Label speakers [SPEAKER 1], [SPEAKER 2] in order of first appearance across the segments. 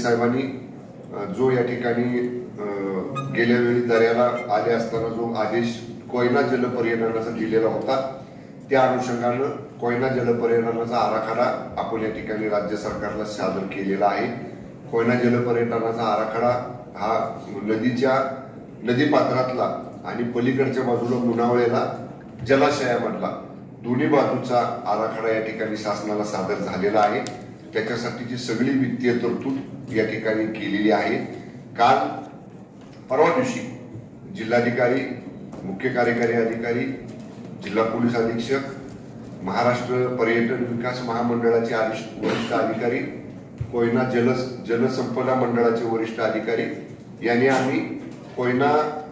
[SPEAKER 1] साहेबांनी जो या ठिकाणी गेल्या वेळी दर्याला आले असताना जो आदेश कोयना जलपर्यटनाचा दिलेला होता, त्या अनुषंगाने कोयना जलपर्यटनाचा आराखडा आपण या ठिकाणी राज्य सरकारला सादर केलेला आहे। कोयना जलपर्यटनाचा आराखडा हा नदी पात्रातला आणि पलीकडच्या बाजूला मुनावळेला जलाशयामधला दोन्ही बाजूचा आराखडा या ठिकाणी शासनाला सादर झालेला आहे। त्याच्यासाठीची सगळी वित्तीय तरतूद या ठिकाणी केलेली आहे। काल परवा दिवशी जिल्हाधिकारी, मुख्य कार्यकारी अधिकारी, जिल्हा पोलीस अधीक्षक, महाराष्ट्र पर्यटन विकास महामंडळाचे वरिष्ठ अधिकारी, कोयना जलसंपदा मंडळाचे वरिष्ठ अधिकारी यांनी आम्ही कोयना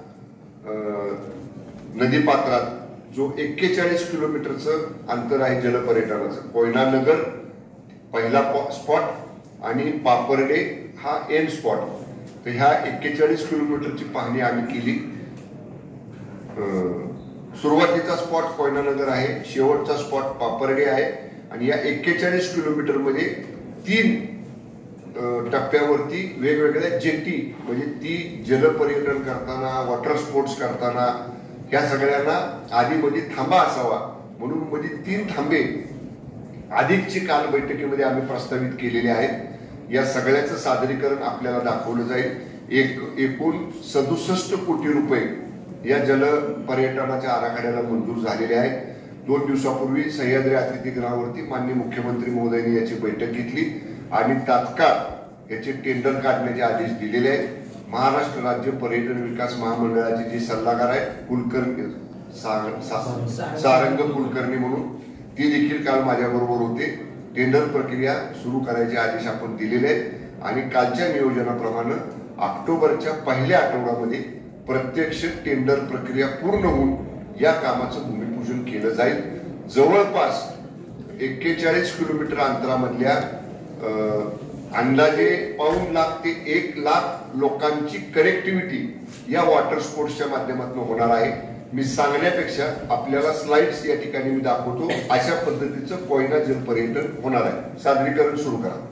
[SPEAKER 1] नदीपात्रात जो 41 किलोमीटरचं अंतर आहे जलपर्यटनाचं, कोयना नगर पहिला स्पॉट आणि पापर्डे हा एंड स्पॉट, तर ह्या 41 किलोमीटरची पाहणी आम्ही केली। सुरुवातीचा स्पॉट कोयना नगर आहे, शेवटचा स्पॉट पापर्डे आहे आणि या 41 किलोमीटर मध्ये 3 टप्प्यावरती वेगवेगळ्या जेटी, म्हणजे ती जलपर्यटन करताना, वॉटर स्पोर्ट्स करताना ह्या सगळ्यांना आधी मध्ये थांबा असावा म्हणून मध्ये 3 थांबे अधिकची काल बैठकीमध्ये आम्ही प्रस्तावित केलेले आहेत। या सगळ्याचं सादरीकरण आपल्याला दाखवलं जाईल। एकूण 67 कोटी रुपये या जलपर्यटनाच्या आराखड्याला मंजूर झालेले आहेत। 2 दिवसापूर्वी सह्याद्री अतिथीगृहावरती माननीय मुख्यमंत्री महोदयांनी याची बैठक घेतली आणि तात्काळ याचे टेंडर काढण्याचे आदेश दिलेले आहेत। महाराष्ट्र राज्य पर्यटन विकास महामंडळाचे जे सल्लागार आहेत कुलकर्णी सारंग कुलकर्णी म्हणून, ती देखील काल माझ्याबरोबर होते। टेंडर प्रक्रिया सुरू करायचे आदेश आपण दिलेले आहेत आणि कालच्या नियोजनाप्रमाणे ऑक्टोबरच्या पहिल्या आठवड्यामध्ये प्रत्यक्ष टेंडर प्रक्रिया पूर्ण होऊन या कामाचं भूमिपूजन केलं जाईल। जवळपास 41 किलोमीटर अंतरामधल्या अंदाजे 1.5 लाख ते 1 लाख लोकांची कनेक्टिव्हिटी या वॉटर स्पोर्ट्सच्या माध्यमातून होणार आहे। मी सांगण्यापेक्षा आपल्याला स्लाइड्स या ठिकाणी मी दाखवतो, अशा पद्धतीचं कोयना जलपर्यटन होणार आहे। सादरीकरण सुरू करा।